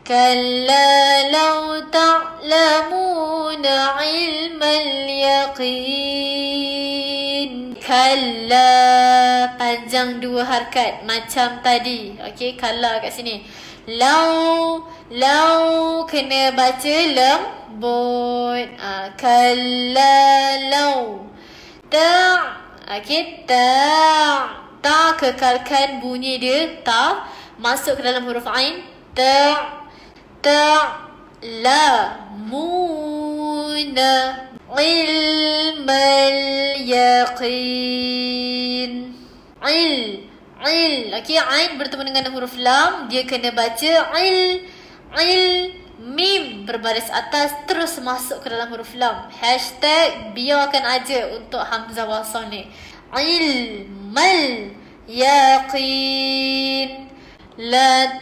Kalla law ta'lamuna ilmal yaqin. Kalla, panjang dua harkat macam tadi. Okey, kalla kat sini. Law kena baca lembut. Kalla law. Okey, ta kekalkan bunyi dia, ta masuk ke dalam huruf ain. Ta'lamuna ilmal yaqin. Okey, ain bertemu dengan huruf lam, dia kena baca mim berbaris atas terus masuk ke dalam huruf lam. Hashtag biarkan aja untuk hamzah wasal ni. Ilmal yaqin. La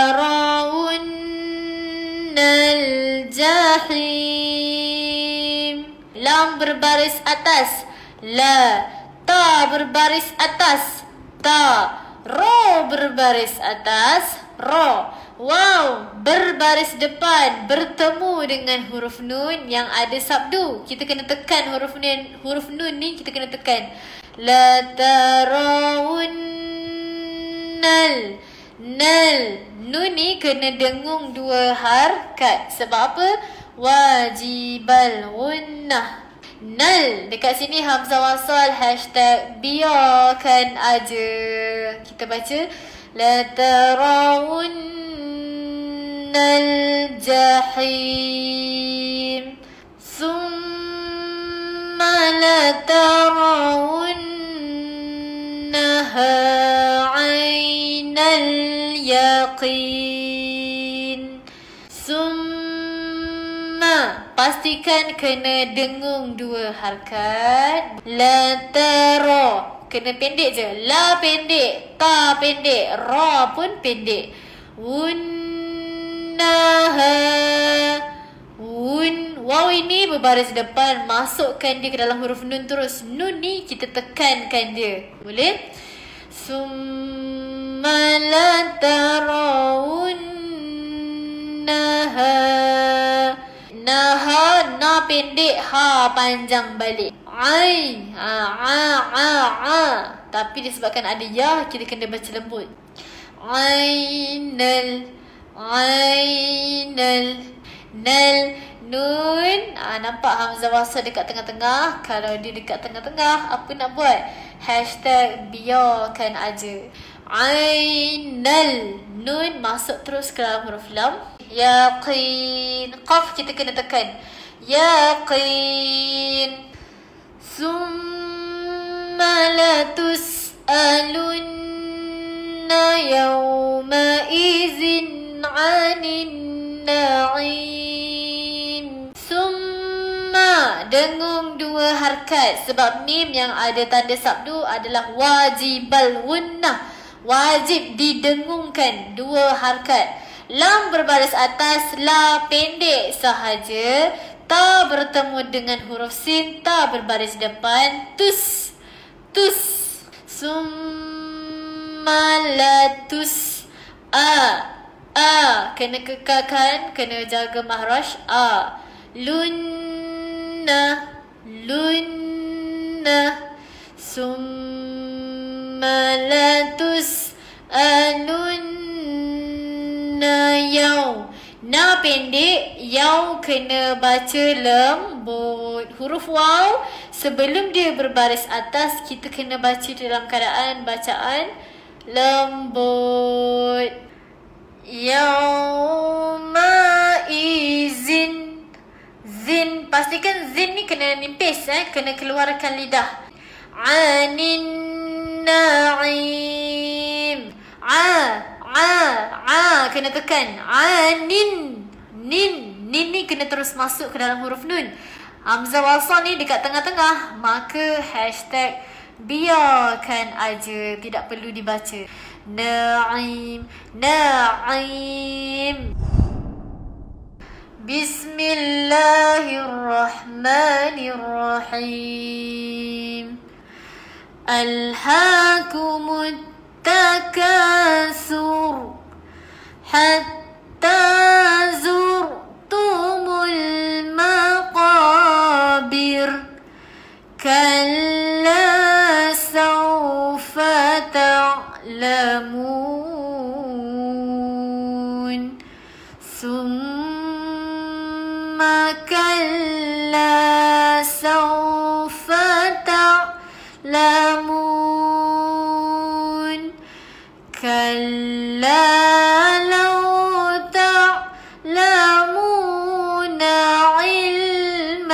tarawunnal jahim. Lam berbaris atas, la. Ta berbaris atas, ta. Ro berbaris atas, ro. Wow, berbaris depan bertemu dengan huruf nun yang ada sabdu. Kita kena tekan huruf nun ni kita kena tekan. La tarawunnal. Nun ni kena dengung dua harkat. Sebab apa? Wajibal gunnah. Nal. Dekat sini hamzah wasal. Hashtag biarkan aja. Kita baca. La tarawunnal jahim. Summa la tarawunnaha aynal yaqin. Summa, pastikan kena dengung dua harkat. La tara, kena pendek je. La pendek, ta pendek, ra pun pendek. Wunnaha. Waw ini berbaris depan, masukkan dia ke dalam huruf nun terus. Nun ni kita tekankan dia. Boleh? Summa la tarawunnaha. Naha, na pendek, ha panjang balik. Ain, tapi disebabkan ada ya, kita kena baca lembut. Ainal, nal, nun. Nampak hamzah wasal dekat tengah-tengah. Kalau dia dekat tengah-tengah, apa nak buat? Hashtag biarkan aja. Ainal, nun masuk terus ke dalam huruf lam. Yaqin, qaf kita kena tekan. Yaqin. Summa la tus'alunna yawma izin 'anin na'im. Summa, dengung dua harkat. Sebab mim yang ada tanda sabdu adalah wajibal gunnah. Wajib didengungkan dua harkat. Lam berbaris atas, la pendek sahaja. Ta bertemu dengan huruf sin, ta berbaris depan. Tus. Summa la tus. Kena kekalkan, kena jaga mahraj. Lunna. Summa la tus alunna yaw. Na pendek, yaw kena baca lembut. Huruf waw sebelum dia berbaris atas, kita kena baca dalam keadaan bacaan lembut. Yawma izin. Zin, pastikan zin ni kena nipis, kena keluarkan lidah. Anin na'im. Kena tekan. Anin. Nin ni kena terus masuk ke dalam huruf nun. Hamzah wasal ni dekat tengah-tengah, maka hashtag biarkan aja, tidak perlu dibaca. Na'im. Bismillahirrahmanirrahim. Alhaakumut takasur hatta تعلمون ثم كلا سوف تعلمون كلا لو تعلمون علم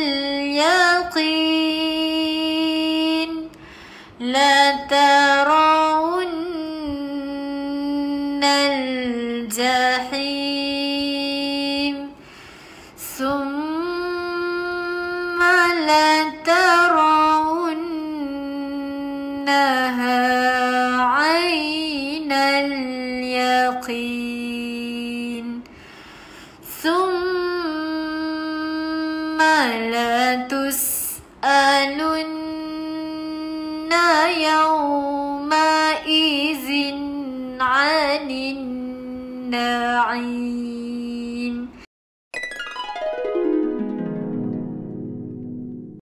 اليقين لترون الجحيم ثم لترونها عين اليقين ثم لتسألن يومئذ عن النعيم